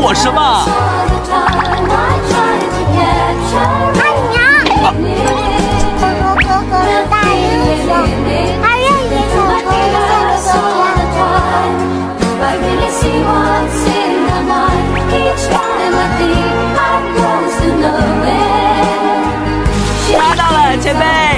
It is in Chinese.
我什么？ 阿娘，波波哥哥是大英雄，他愿意守护一切的家。 拿到了，前辈。